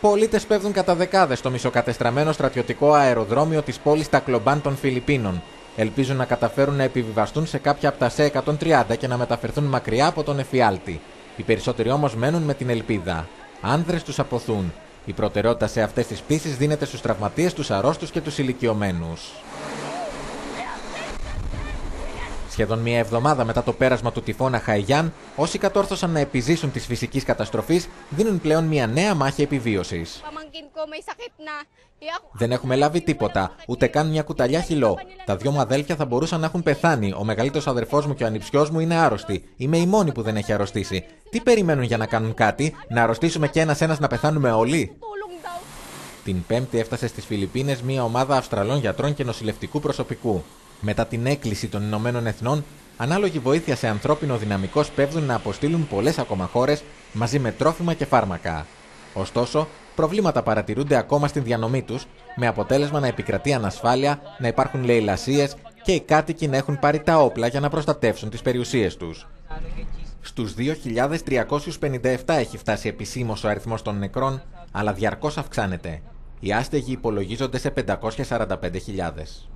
Πολίτες πέφτουν κατά δεκάδες στο μισοκατεστραμμένο στρατιωτικό αεροδρόμιο της πόλης Τακλομπάν των Φιλιππίνων. Ελπίζουν να καταφέρουν να επιβιβαστούν σε κάποια από τα ΣΕ-130 και να μεταφερθούν μακριά από τον εφιάλτη. Οι περισσότεροι όμως μένουν με την ελπίδα. Άνδρες τους αποθούν. Η προτεραιότητα σε αυτές τις πτήσεις δίνεται στους τραυματίες, τους αρρώστους και τους ηλικιωμένους. Σχεδόν μία εβδομάδα μετά το πέρασμα του τυφώνα Χαϊγιάν, όσοι κατόρθωσαν να επιζήσουν της φυσικής καταστροφής δίνουν πλέον μία νέα μάχη επιβίωσης. Δεν έχουμε λάβει τίποτα, ούτε καν μια κουταλιά χυλό. Τα δυο μου αδέλφια θα μπορούσαν να έχουν πεθάνει. Ο μεγαλύτερος αδερφός μου και ο ανιψιός μου είναι άρρωστοι. Είμαι η μόνη που δεν έχει αρρωστήσει. Τι περιμένουν για να κάνουν κάτι, να αρρωστήσουμε και ένας-ένας να πεθάνουμε όλοι? Την Πέμπτη έφτασε στις Φιλιππίνες μια ομάδα Αυστραλών γιατρών και νοσηλευτικού προσωπικού. Μετά την έκκληση των Ηνωμένων Εθνών, ανάλογη βοήθεια σε ανθρώπινο δυναμικό σπέβδουν να αποστείλουν πολλές ακόμα χώρες μαζί με τρόφιμα και φάρμακα. Ωστόσο, προβλήματα παρατηρούνται ακόμα στην διανομή τους, με αποτέλεσμα να επικρατεί ανασφάλεια, να υπάρχουν λαιλασίες και οι κάτοικοι να έχουν πάρει τα όπλα για να προστατεύσουν τις περιουσίες τους. Στους 2.357 έχει φτάσει επισήμως ο αριθμός των νεκρών, αλλά διαρκώς αυξάνεται. Οι άστεγοι υπολογίζονται σε 545.000.